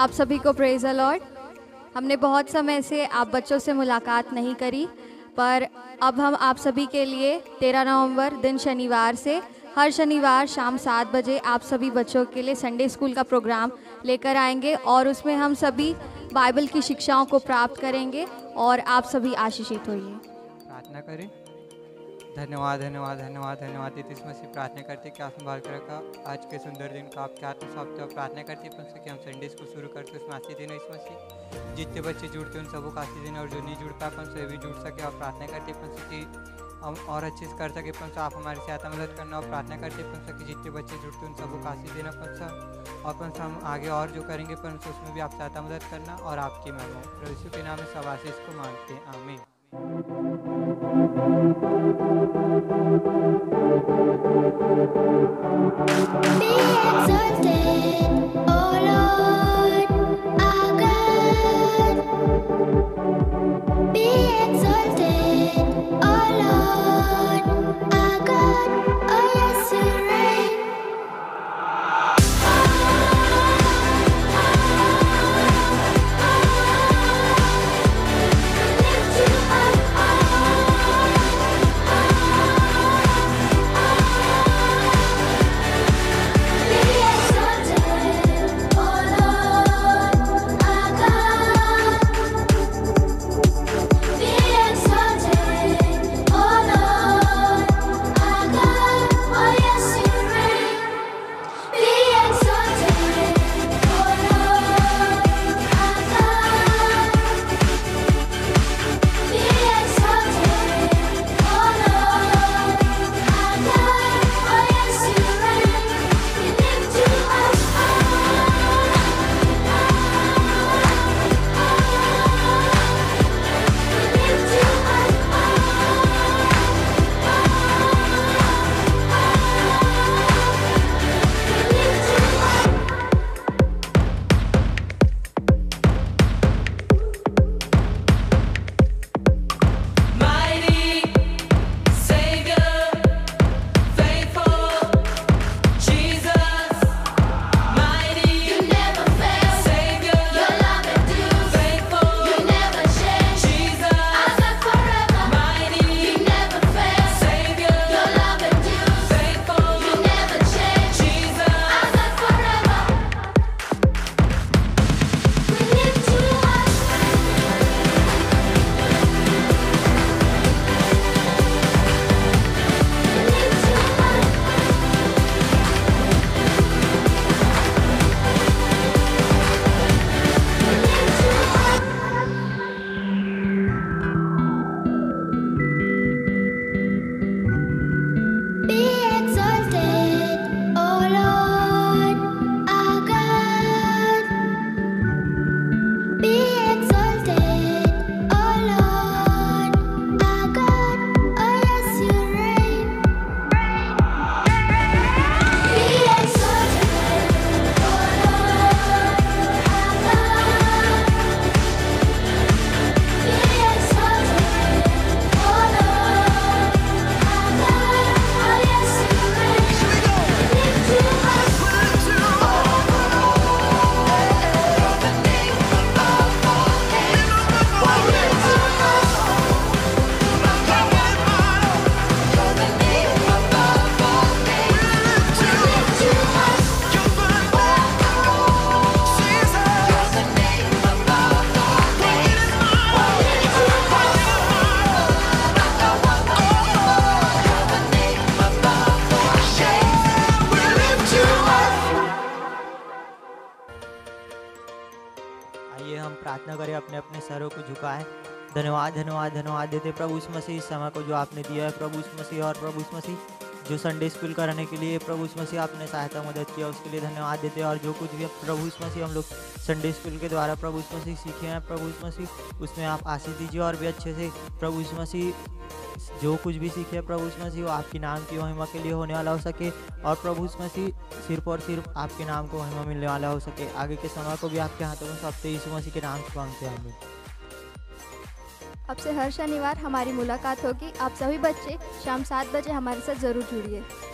आप सभी को प्रेज़ द लॉर्ड। हमने बहुत समय से आप बच्चों से मुलाकात नहीं करी, पर अब हम आप सभी के लिए 13 नवंबर दिन शनिवार से हर शनिवार शाम 7 बजे आप सभी बच्चों के लिए संडे स्कूल का प्रोग्राम लेकर आएंगे और उसमें हम सभी बाइबल की शिक्षाओं को प्राप्त करेंगे और आप सभी आशीषित होइए। प्रार्थना करें। धन्यवाद धन्यवाद धन्यवाद धन्यवाद यीशु मसीह, प्रार्थना करते कि आप संभाल कर रखा आज के सुंदर दिन का आपके हाथ में सौंपते और प्रार्थना करते हैं कि हम संडे स्कूल शुरू करते उसमें आशीष देना। यीशु मसीह, जितने बच्चे जुड़ते हैं उन सबको आशीष देना और जो नहीं जुड़ पाए उनसे भी जुड़ सके और प्रार्थना करते हैं कि हम और अच्छे से कर सके। आप हमारी सहायता मदद करना और प्रार्थना करते हैं कि जितने बच्चे जुड़ते हैं उन सबको आशीष देना और हम आगे और जो करेंगे उसमें भी आप सहायता मदद करना और आपकी महिमा। प्रभु यीशु के नाम में सब आशीष को मांगते हैं, आमीन। Be exalted, O Lord, our God. Be exalted, O Lord, our God. Oh yes, you reign. Lift you up. आइए हम प्रार्थना करें, अपने अपने सरों को झुकाएं। धन्यवाद धन्यवाद धन्यवाद देते प्रभु यीशु मसीह इस समय को जो आपने दिया है प्रभु यीशु मसीह। और प्रभु यीशु मसीह जो संडे स्कूल कराने के लिए प्रभु यीशु मसीह आपने सहायता मदद किया उसके लिए धन्यवाद देते। और जो कुछ भी प्रभु यीशु मसीह हम लोग संडे स्कूल के द्वारा प्रभु यीशु मसीह सीखे हैं प्रभु यीशु मसीह उसमें आप आशीष दीजिए और भी अच्छे से प्रभु यीशु मसीह जो कुछ भी सीखे प्रभु यीशु मसीह वो आपके नाम की महिमा के लिए होने वाला हो सके और प्रभु यीशु मसीह सिर्फ और सिर्फ आपके नाम को महिमा मिलने वाला हो सके। आगे के समय को भी आपके हाथों में सौंपते यीशु मसीह के नाम से मांगते हैं, आमीन। अब से हर शनिवार हमारी मुलाकात होगी। आप सभी बच्चे शाम 7 बजे हमारे साथ ज़रूर जुड़िए।